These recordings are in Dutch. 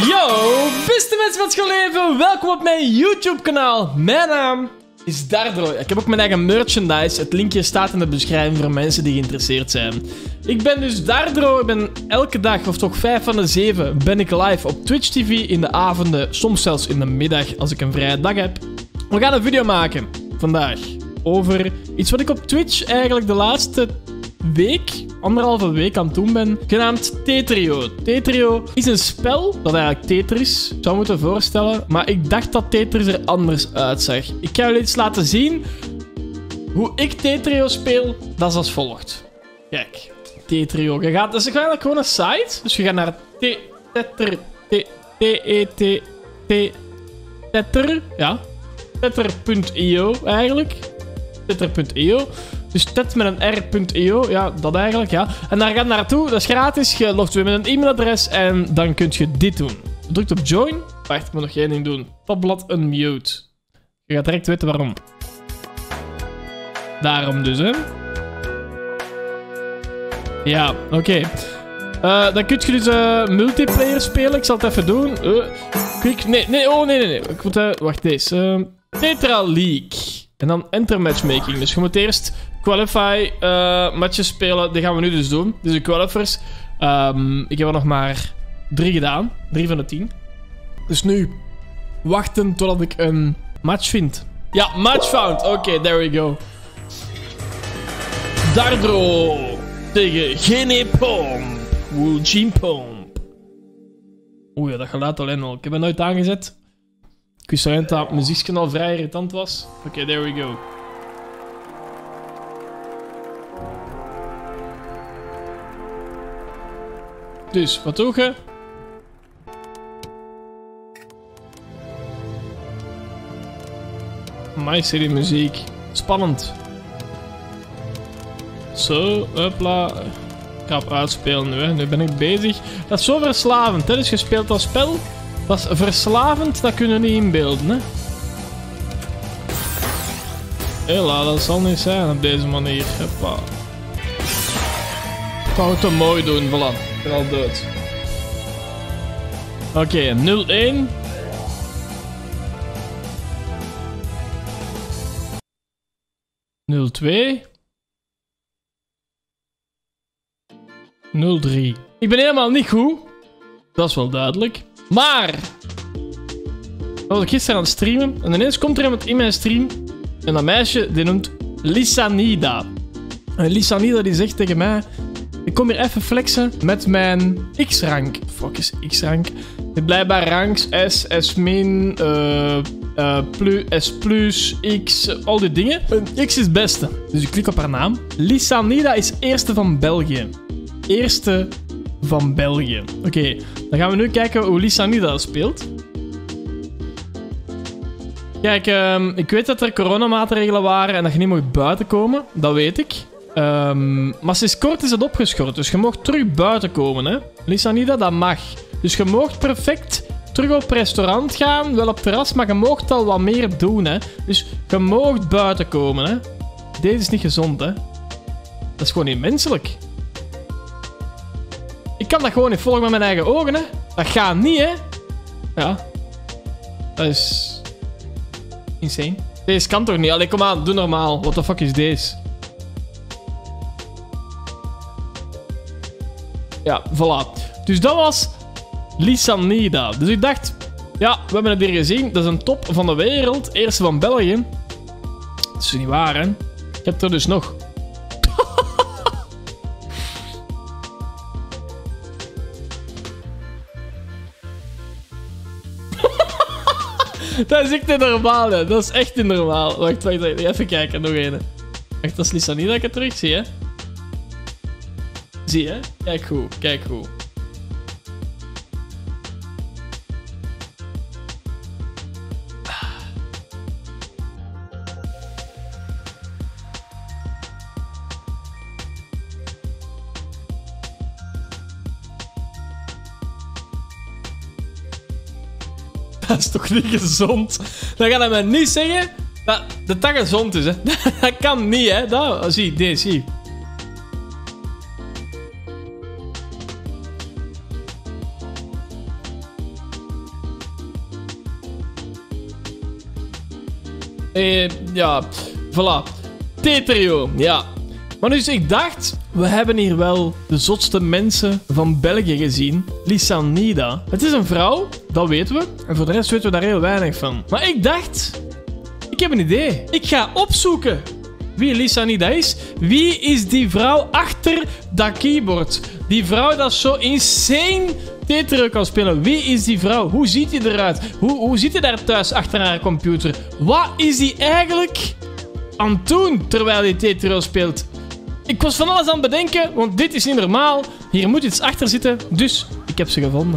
Yo, beste mensen van het schoolleven, welkom op mijn YouTube-kanaal. Mijn naam is Dardro. Ik heb ook mijn eigen merchandise. Het linkje staat in de beschrijving voor mensen die geïnteresseerd zijn. Ik ben dus Dardro. Ik ben elke dag, of toch 5 van de 7, ben ik live op Twitch TV in de avonden, soms zelfs in de middag als ik een vrije dag heb. We gaan een video maken vandaag over iets wat ik op Twitch eigenlijk de laatste week, anderhalve week aan het doen ben, genaamd Tetrio. Tetrio is een spel dat eigenlijk Tetris zou moeten voorstellen, maar ik dacht dat Tetris er anders uitzag. Ik ga jullie iets laten zien hoe ik Tetrio speel. Dat is als volgt. Kijk, Tetrio. Dat is eigenlijk gewoon een site. Dus je gaat naar tether.io eigenlijk. Tether.io. Dus tet met een r.io, ja, dat eigenlijk, ja. En daar gaat naartoe, dat is gratis, je logt weer met een e-mailadres en dan kun je dit doen. Je drukt op join. Wacht, ik moet nog één ding doen. Tabblad unmute. Je gaat direct weten waarom. Daarom dus, hè. Ja, oké. Dan kun je dus multiplayer spelen. Ik zal het even doen. Quick, nee. Ik moet, wacht, deze. Tetra League. En dan enter matchmaking. Dus je moet eerst qualify matches spelen. Die gaan we nu dus doen. Dus de qualifiers. Ik heb er nog maar 3 gedaan. 3 van de 10. Dus nu wachten totdat ik een match vind. Ja, match found. Oké, there we go. Dardro tegen Genepomp. Woojinpomp. Oeh ja, dat geluid alleen al. Ik heb het nooit aangezet. Ik wist alleen dat het muziekkanaal vrij irritant was. Oké, there we go. Dus, wat doe je? My City muziek. Spannend. Zo, hopla. Ik ga het uitspelen nu, hè. Nu ben ik bezig. Dat is zo verslavend, hè. Dus je speelt dat spel. Dat is verslavend, dat kunnen we niet inbeelden, hè. Hela, dat zal niet zijn op deze manier. Hoppa. Ik ga het te mooi doen, voilà. Ik ben al dood. Oké, 0-1. (0-2) 0-3. Ik ben helemaal niet goed. Dat is wel duidelijk. Maar dat was ik gisteren aan het streamen. En ineens komt er iemand in mijn stream. En dat meisje die noemt Lisanida. En Lisanida die zegt tegen mij: ik kom hier even flexen met mijn X-rank. Fuck is X-rank? Blijkbaar ranks S, S-, S+, X, al die dingen. X is het beste. Dus ik klik op haar naam. Lisanida is eerste van België. Eerste van België. Oké, dan gaan we nu kijken hoe Lisanida speelt. Kijk, ik weet dat er coronamaatregelen waren en dat je niet mag buiten komen. Dat weet ik. Maar sinds kort is het opgeschort, dus je mag terug buiten komen, hè. Lisanida, dat mag. Dus je mag perfect terug op restaurant gaan, wel op terras, maar je mag al wat meer doen, hè. Dus je mag buiten komen, hè. Deze is niet gezond, hè. Dat is gewoon niet menselijk. Ik kan dat gewoon niet volgen met mijn eigen ogen, hè. Dat gaat niet, hè. Ja. Dat is insane. Deze kan toch niet? Allee, kom aan, doe normaal. What the fuck is deze? Ja, voilà. Dus dat was Lisanida. Dus ik dacht, ja, we hebben het hier gezien. Dat is een top van de wereld. Eerste van België. Dat is niet waar, hè. Ik heb er dus nog. Dat is echt niet normaal, hè. Dat is echt niet normaal. Wacht. Even kijken, nog een. Wacht, dat is Lisanida dat ik het terug zie, hè. Zie je? Kijk goed, kijk goed. Dat is toch niet gezond? Dan gaat hij mij niet zeggen dat dat gezond is, hè. Dat kan niet, hè. Dat, zie, deze, zie. Ja, voilà. Tetrio, ja. Maar dus ik dacht, we hebben hier wel de zotste mensen van België gezien. Lisanida. Het is een vrouw, dat weten we. En voor de rest weten we daar heel weinig van. Maar ik dacht, ik heb een idee. Ik ga opzoeken wie Lisanida is. Wie is die vrouw achter dat keyboard? Die vrouw dat zo insane Tetrio kan spelen. Wie is die vrouw? Hoe ziet die eruit? Hoe zit hij daar thuis achter haar computer? Wat is die eigenlijk aan het doen terwijl hij Tetrio speelt? Ik was van alles aan het bedenken, want dit is niet normaal. Hier moet iets achter zitten, dus ik heb ze gevonden.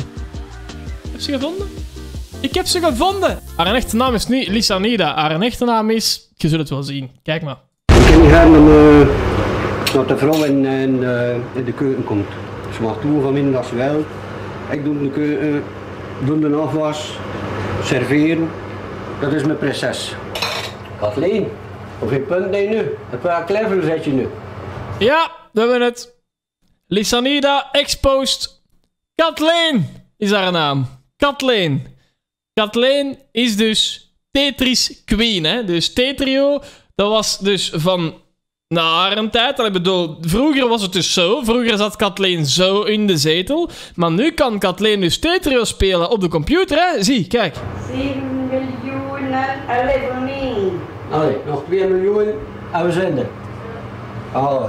Ik heb ze gevonden! Haar echte naam is niet Lisanida. Haar echte naam is... Je zult het wel zien. Kijk maar. Ik kan niet gaan dat de vrouw in de keuken komt. Ze mag toe van min dat ze wel. Ik doe de keuken, doe de afwas, serveren. Dat is mijn prinses. Kathleen, hoeveel punten heb je nu? En welk level zet je nu? Ja, we hebben het. Lisanida exposed. Kathleen is haar naam. Kathleen. Kathleen is dus Tetris Queen, hè. Dus Tetrio, dat was dus van naar een tijd. Ik bedoel, vroeger was het dus zo. Vroeger zat Kathleen zo in de zetel. Maar nu kan Kathleen dus Tetrio spelen op de computer, hè. Zie, kijk. 7 miljoen en allee, nog 2 miljoen en we zijn er. Allee.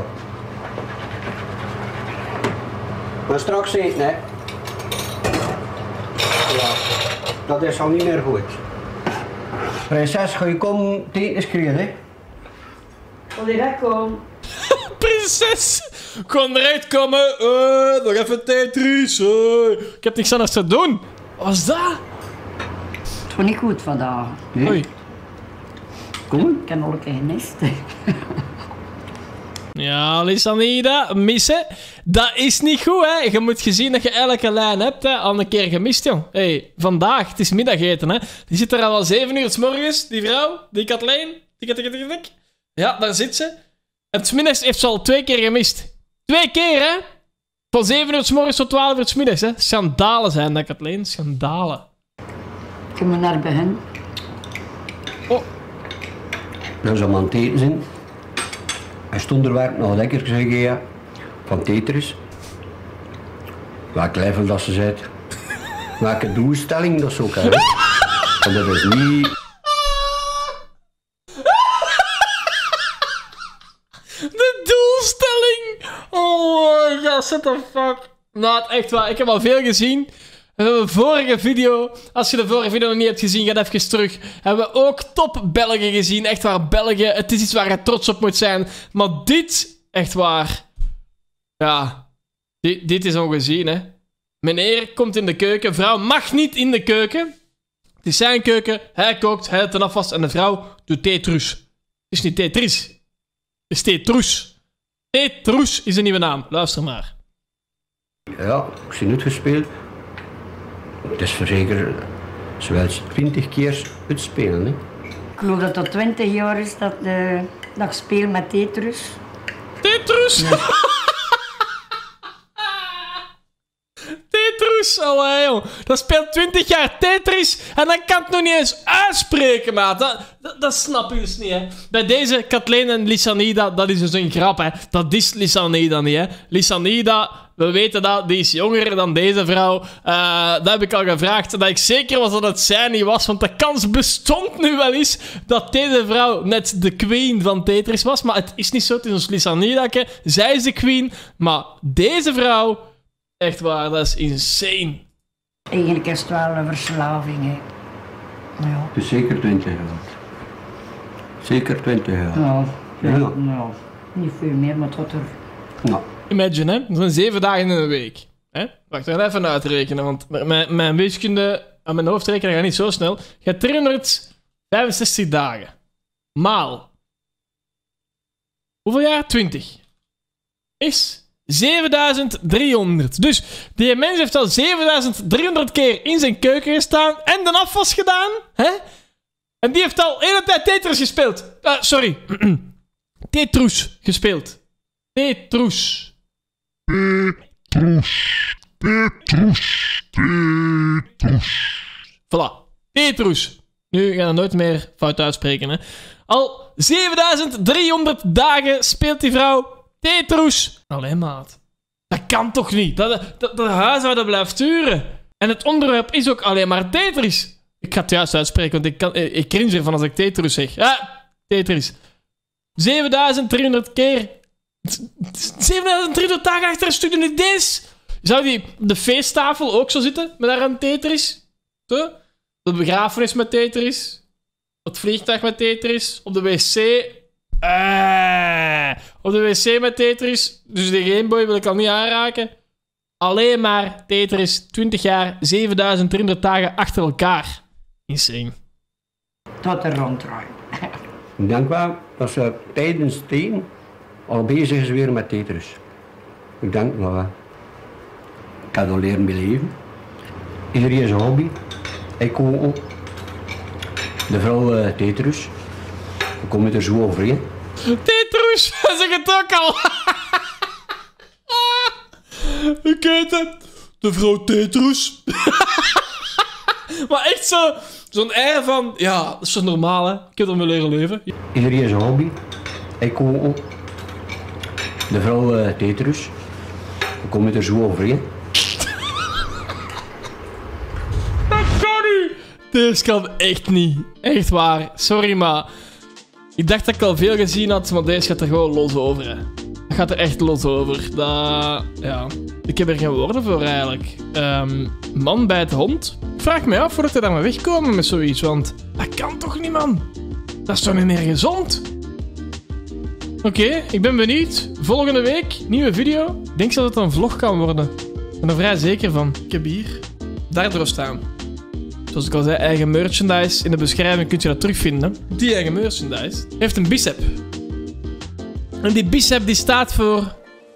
Maar straks eten, hè. Ja, dat is al niet meer goed. Prinses, ga je komen tegen schreeuwen, hè? Wil je dat komen? Prinses, kon eruit komen. Nog even Tetris. Ik heb niks anders te doen. Wat was dat? Het gaat niet goed vandaag. Nee. Oei. Kom. Ik heb nog een keer gemist. Ja, Lisanida, missen. Dat is niet goed, hè. Je moet gezien dat je elke lijn hebt, hè. Al een keer gemist, jong. Hey, vandaag, het is middageten, hè. Die zit er al 7 uur 's morgens, die vrouw, die Kathleen. Tik. Ja, daar zit ze. En 's middags heeft ze al 2 keer gemist. 2 keer, hè. Van 7 uur 's morgens tot 12 uur 's middags, hè. Schandalen zijn dat, Kathleen. Schandalen. Ik moet naar begin. Oh. Dan zou man aan het eten zijn. Hij stond er werk nog lekker, zeg je, ja. Van Tetris. Welk level dat ze zit. Welke doelstelling dat ze ook hebben. En dat is niet... De doelstelling! Oh my god, what the fuck. Nou, het echt waar. Ik heb al veel gezien. We hebben de vorige video. Als je de vorige video nog niet hebt gezien, ga even terug. Hebben we ook top België gezien. Echt waar, België. Het is iets waar je trots op moet zijn. Maar dit, echt waar. Ja, dit is ongezien, hè. Meneer komt in de keuken. Vrouw mag niet in de keuken. Het is zijn keuken. Hij kookt, hij ten afwas. En de vrouw doet Tetris. Het is niet Tetris. Het is Tetrus. Tetrus is een nieuwe naam. Luister maar. Ja, ik zie het gespeeld. Het is verzekerd, zowel 20 keer het spelen, hè. Ik geloof dat dat 20 jaar is dat ik speel met Tetris. Tetrus! Ja. Tetris, allee joh. Dat speelt 20 jaar Tetris en dan kan het nog niet eens uitspreken, maat. Dat snap je dus niet, hè. Bij deze Kathleen en Lisanida, dat is dus een grap, hè. Dat is Lisanida niet, hè. Lisanida, we weten dat, die is jonger dan deze vrouw. Dat heb ik al gevraagd, dat ik zeker was dat het zij niet was, want de kans bestond nu wel eens dat deze vrouw net de queen van Tetris was. Maar het is niet zo, het is ons Lisanidake. Zij is de queen, maar deze vrouw... Echt waar, dat is insane. Eigenlijk is het wel een verslaving, hè. Ja. Het is zeker 20 jaar. Zeker 20 jaar. Nou, niet veel meer, maar tot er... Nou. Imagine, hè. Dat zijn 7 dagen in een week. Hè? Wacht, we gaan even uitrekenen, want mijn wiskunde aan mijn hoofdrekenen gaat niet zo snel. Je hebt 365 dagen. Maal. Hoeveel jaar? 20. Is... 7300. Dus die mens heeft al 7300 keer in zijn keuken gestaan en de afwas gedaan. Hè? En die heeft al de hele tijd Tetris gespeeld. Sorry. Tetrus gespeeld. Tetrus. Voilà. Tetrus. Nu ga je nooit meer fout uitspreken, hè. Al 7300 dagen speelt die vrouw Tetris. Allee, maat. Dat kan toch niet? Dat huishouden blijft duren. En het onderwerp is ook alleen maar Tetris. Ik ga het juist uitspreken, want ik cringe ervan als ik Tetris zeg. Ja, Tetris. 7300 keer. 7300 dagen achter een stuk niet eens. Zou die op de feesttafel ook zo zitten? Met daar een Tetris? Zo? De begrafenis met Tetris? Het vliegtuig met Tetris? Op de wc? Op de wc met Tetris? Dus de Gameboy wil ik al niet aanraken. Alleen maar Tetris. 20 jaar, 7300 dagen achter elkaar. Insane. Tot er ronddraaien. Ik denk wel dat ze tijdens het eten al bezig is weer met Tetris. Ik denk wel. Ik heb dat leren beleven. Iedereen zijn hobby. Ik kook ook. De vrouw Tetris. We komen er zo overheen. Tetris, zeg het ook al. Ik weet het. De vrouw Tetris. Maar echt zo'n air van... Ja, dat is zo normaal, hè. Ik heb er mee leren leven. Iedereen zijn hobby. Ik kook ook. De vrouw Tetris. We komen er zo overheen. Dat kan niet. Deze kan echt niet. Echt waar. Sorry, maar... Ik dacht dat ik al veel gezien had, maar deze gaat er gewoon los over, hè. Dat gaat er echt los over. Dat... Ja... Ik heb er geen woorden voor, eigenlijk. Man bij het hond? Ik vraag me af voordat hij daarmee wegkomen met zoiets, want... Dat kan toch niet, man? Dat is toch niet meer gezond? Oké, ik ben benieuwd. Volgende week, nieuwe video. Ik denk dat het een vlog kan worden. Ik ben er vrij zeker van. Ik heb hier Dardro staan. Zoals ik al zei, eigen merchandise. In de beschrijving kun je dat terugvinden. Die eigen merchandise heeft een bicep. En die bicep die staat voor...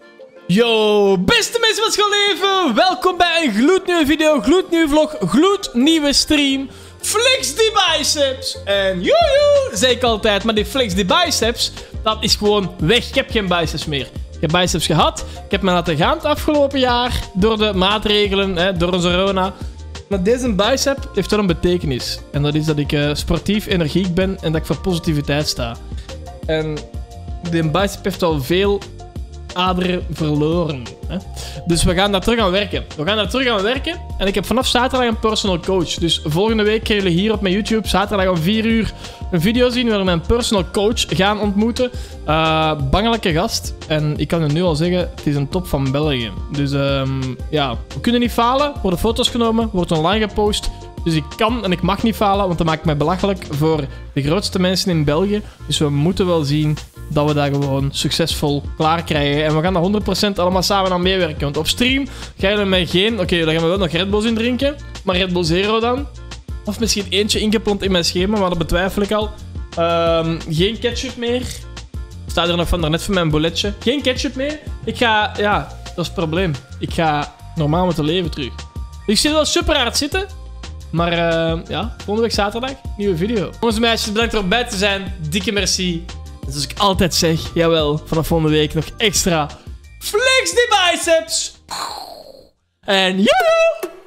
Yo, beste mensen van schoolleven, welkom bij een gloednieuwe video, gloednieuwe vlog, gloednieuwe stream. Flex die biceps. En joejoe, zei ik altijd, maar die flex die biceps, dat is gewoon weg. Ik heb geen biceps meer. Ik heb biceps gehad, ik heb me laten gaan het afgelopen jaar, door de maatregelen, door onze corona. Maar deze bicep heeft wel een betekenis. En dat is dat ik sportief energiek ben en dat ik voor positiviteit sta. En die bicep heeft al veel... aderen verloren. Hè? Dus we gaan daar terug aan werken. En ik heb vanaf zaterdag een personal coach. Dus volgende week krijgen jullie hier op mijn YouTube zaterdag om 4 uur een video zien waar we mijn personal coach gaan ontmoeten. Bangelijke gast. En ik kan je nu al zeggen, het is een top van België. Dus ja, we kunnen niet falen. Worden foto's genomen, wordt online gepost. Dus ik kan en ik mag niet falen, want dat maakt mij belachelijk voor de grootste mensen in België. Dus we moeten wel zien dat we dat gewoon succesvol klaar krijgen. En we gaan daar 100% allemaal samen aan meewerken. Want op stream gaan jullie mij geen... Oké, daar gaan we wel nog Red Bulls in drinken. Maar Red Bull Zero dan. Of misschien eentje ingeplant in mijn schema, maar dat betwijfel ik al. Geen ketchup meer. Staat er nog van daarnet van mijn bouletje. Geen ketchup meer. Ik ga... Ja, dat is het probleem. Ik ga normaal moeten leven terug. Ik zit wel super hard zitten. Maar ja, volgende week zaterdag, nieuwe video. Jongens en meisjes, bedankt erop bij te zijn. Dikke merci. En zoals ik altijd zeg, jawel, vanaf volgende week nog extra. Flex die biceps! En joejoe!